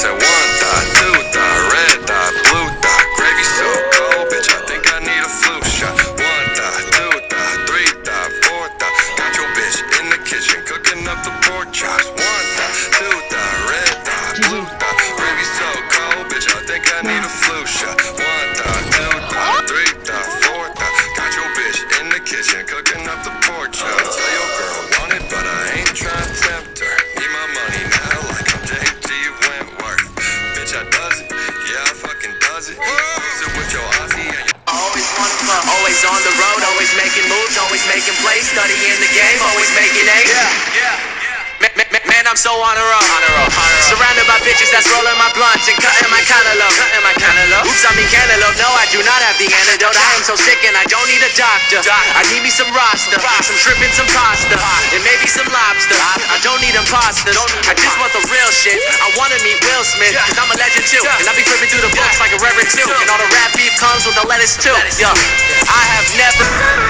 said 1 thought, 2 thought, red thought, blue thought. Gravy so cold, bitch, I think I need a flu shot. 1 thought, 2 thought, 3 thought, 4 thought. Got your bitch in the kitchen cooking up the pork chops. 1 thought, 2 thought, red thought, blue thought. Gravy so cold, bitch, I think I need a flu shot. 1 thought, 2 thought, 3 thought, 4 thought. Got your bitch in the kitchen cooking up the pork chops. Tell your girl want it, but I ain't trying to tempt her. Need my money now like I'm JG Wentworth. Bitch, I does it, yeah, I fucking does it. Use it with your Aussie and your always one fuck. Always on the road, always making moves, always making plays, studying the game, always making A's. Man, I'm so on a roll. Surrounded by bitches that's rolling my blunts and cutting my cantaloupe. Oops, I mean cantaloupe. No, I do not have the antidote. I am so sick and I don't need a doctor. I need me some rasta, some shrimp and some pasta, and maybe some lobster. I don't need imposters. I just want the real shit. I wanna meet Will Smith, cause I'm a legend too. And I be flipping through the books like a reverend too. And all the rap beef comes with the lettuce too. Yo, I have never.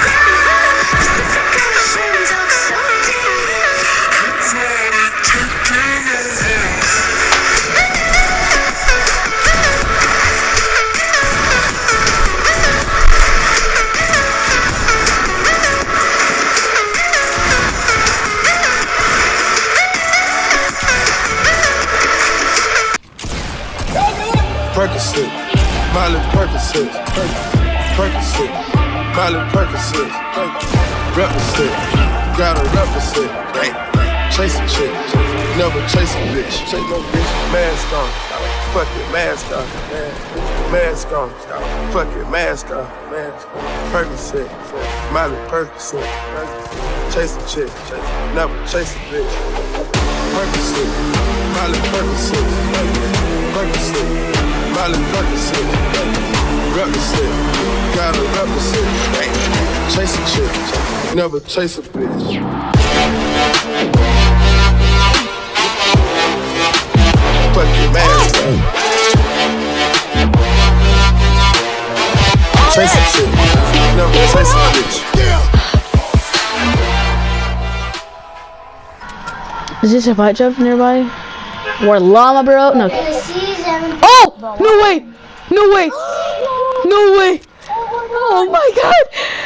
Percocet, Miley Percocet, Percocet, Miley Percocet, represent, gotta represent, chase a chick, never chase a bitch, chase no bitch, mask on, fuck it, mask on, mask on, fuck it, mask on, Percocet, Miley Percocet, chase a chick, never chase a bitch, Percocet, Miley Percocet, Percocet. Miley Percocet, represent, gotta represent, chase a chick, never chase a bitch. Fuck your mask up. Chase a chick, never chase a bitch. Is this a fight shop nearby? Or llama, bro? No. Oh! No way! No way! No way! Oh my god!